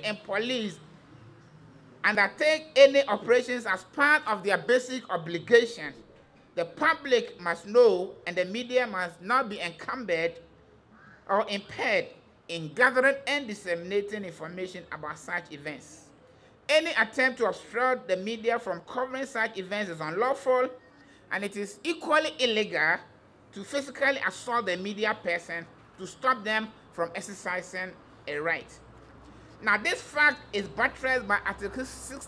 and police undertake any operations as part of their basic obligation, the public must know and the media must not be encumbered or impaired in gathering and disseminating information about such events. Any attempt to obstruct the media from covering such events is unlawful, and it is equally illegal to physically assault the media person to stop them from exercising a right. Now, this fact is buttressed by Article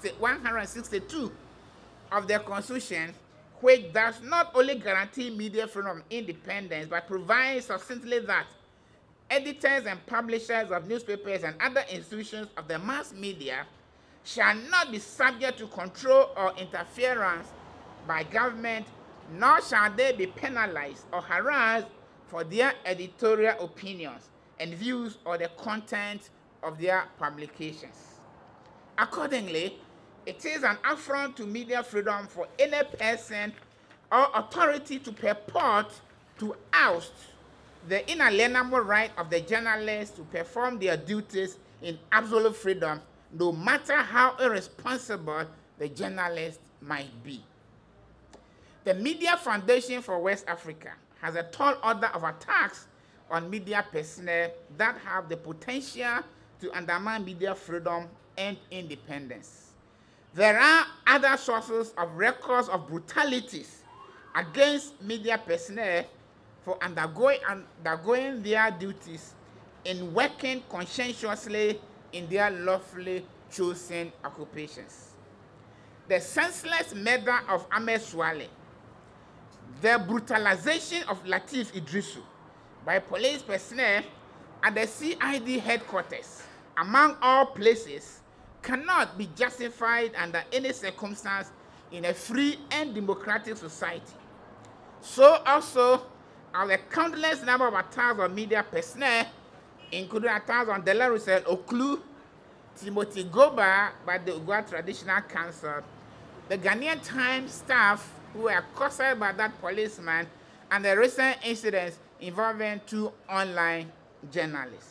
162 of the Constitution, which does not only guarantee media freedom and independence, but provides succinctly that editors and publishers of newspapers and other institutions of the mass media shall not be subject to control or interference by government, nor shall they be penalized or harassed for their editorial opinions and views or the content of their publications. Accordingly, it is an affront to media freedom for any person or authority to purport to oust the inalienable right of the journalists to perform their duties in absolute freedom, no matter how irresponsible the journalist might be. The Media Foundation for West Africa has a tall order of attacks on media personnel that have the potential to undermine media freedom and independence. There are other sources of records of brutalities against media personnel for undergoing their duties in working conscientiously in their lawfully chosen occupations. The senseless murder of Ahmed Swale, the brutalization of Latif Idrisu by police personnel at the CID headquarters, among all places, cannot be justified under any circumstance in a free and democratic society. So also are the countless number of attacks on media personnel, including attacks on Delarusel Oklu, Timothy Goba by the Ugwa Traditional Council, the Ghanaian Times staff who were accosted by that policeman, and the recent incidents involving 2 online journalists.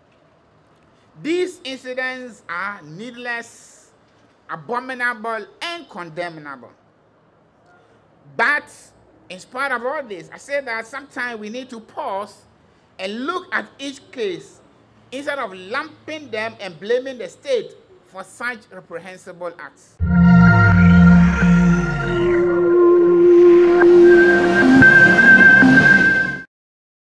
These incidents are needless, abominable, and condemnable. But in spite of all this, I say that sometimes we need to pause and look at each case instead of lumping them and blaming the state for such reprehensible acts.